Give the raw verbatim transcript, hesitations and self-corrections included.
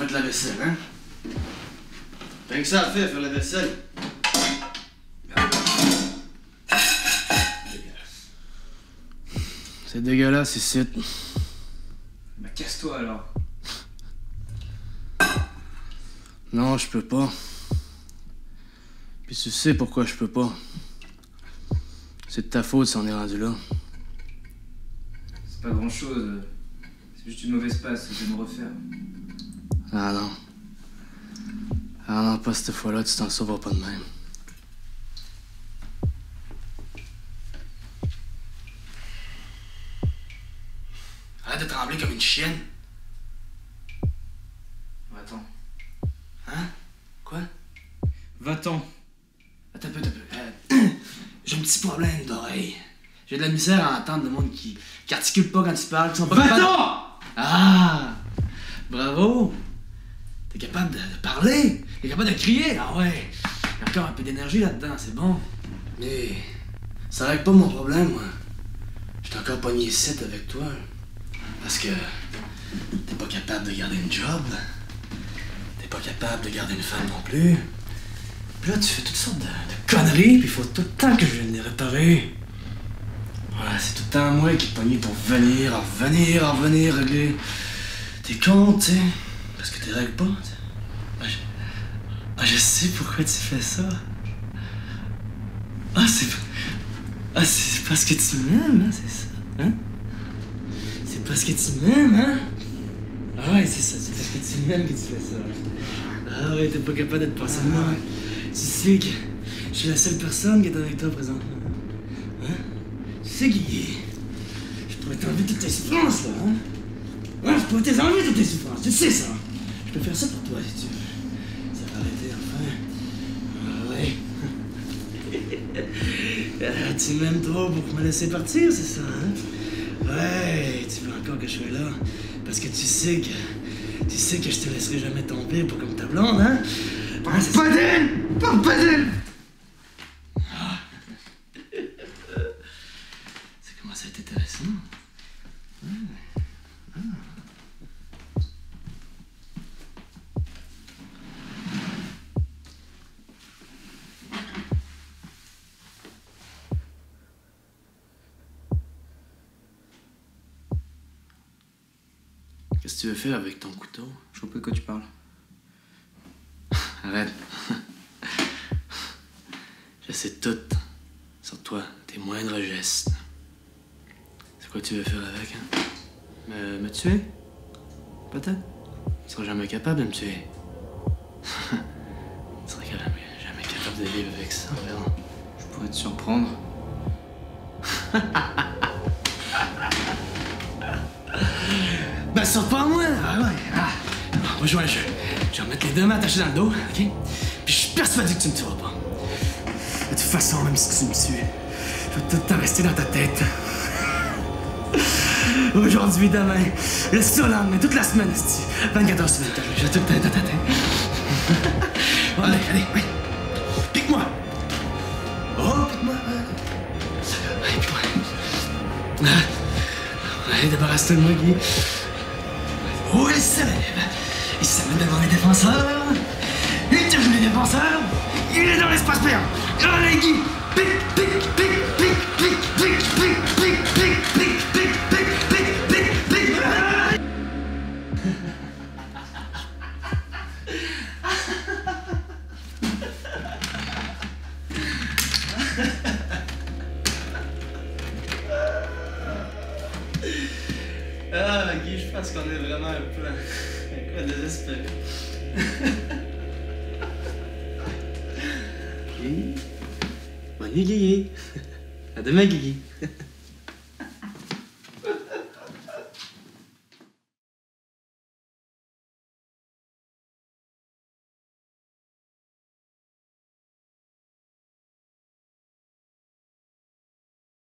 mettre la vaisselle, hein? Rien que ça à faire, faire la vaisselle. C'est dégueulasse ici. Bah casse-toi alors. Non, je peux pas. Puis tu sais pourquoi je peux pas. C'est de ta faute si on est rendu là. C'est pas grand chose. C'est juste une mauvaise passe, je vais me refaire. Ah non. Ah non, pas cette fois-là, tu t'en sauveras pas de même. Arrête de trembler comme une chienne. Va-t'en. Hein? Quoi? Va-t'en. Attends un peu, attends un peu. Euh, J'ai un petit problème d'oreille. J'ai de la misère à entendre le monde qui, qui articule pas quand ils parlent, qui sont pas capables... Va-t'en! Ah! Bravo! T'es capable de, de parler? T'es capable de crier? Ah ouais! Il y a encore un peu d'énergie là-dedans, c'est bon. Mais ça règle pas mon problème, moi. J'étais encore pogné ici avec toi. Parce que t'es pas capable de garder une job. T'es pas capable de garder une femme non plus. Puis là, tu fais toutes sortes de, de conneries, puis il faut tout le temps que je vienne les réparer. Voilà, c'est tout le temps moi qui est pogné pour venir, en revenir, en revenir, régler tes comptes, tu sais. Parce que t'es règles pas, tu sais. Ah, je... ah, je sais pourquoi tu fais ça. Ah, c'est... Ah, c'est parce que tu m'aimes, hein, c'est ça, hein? C'est parce que tu m'aimes, hein? Ah ouais, c'est ça, c'est parce que tu m'aimes que tu fais ça. Ah ouais, t'es pas capable d'être personnellement. Ah ouais. Tu sais que je suis la seule personne qui est avec toi présentement. Hein? Tu sais qui... Je pourrais t'enlever toutes tes souffrances, là, hein? Ouais, je pourrais t'enlever toutes tes souffrances, tu sais ça. Je peux faire ça pour toi, si tu veux. Ça va arrêter, enfin. Ah ouais. Ah, tu m'aimes trop pour me laisser partir, c'est ça, hein? Ouais, tu veux encore que je sois là. Parce que tu sais que... Tu sais que je te laisserai jamais tomber pour comme ta blonde, hein? Parle pas d'elle! Parle pas d'elle! Ah. Ça commence à être intéressant. Ouais. Ah. Qu'est-ce que tu veux faire avec ton couteau? Je vois pas de quoi tu parles. Arrête. Je sais tout sur toi, tes moindres gestes. C'est quoi que tu veux faire avec, hein? Me, me tuer? Peut-être. Tu seras jamais capable de me tuer. Tu seras jamais, jamais capable de vivre avec ça, vraiment. Je pourrais te surprendre. Ben, surprends-moi! Ah ouais! Ah. On va jouer à un jeu. Je vais remettre les deux mains attachées dans le dos, ok? Puis je suis persuadé que tu me tueras pas. De toute façon, même si tu me tues, je vais tout le temps rester dans ta tête. Aujourd'hui, demain, le surlendemain, toute la semaine, vingt-quatre heures sur vingt-quatre, je vais tout le temps dans ta tête. Bon, allez, allez, oui. Pique-moi! Oh, pique-moi! Allez, pique-moi. Allez, débarrasse-toi de moi, Guy. Oh, il se lève. Il se met devant les défenseurs. Il touche les défenseurs. Il est dans l'espace payant. Allez, Guy. Pique, pique, pique, pique, pique, pique, pique, pique, pique, pique, pique, pique, pique, pique, pique. Ah, Guy, je pense qu'on est vraiment un peu... un peu désespéré. Guy? Bonne nuit, Guigui. À demain, Guigui.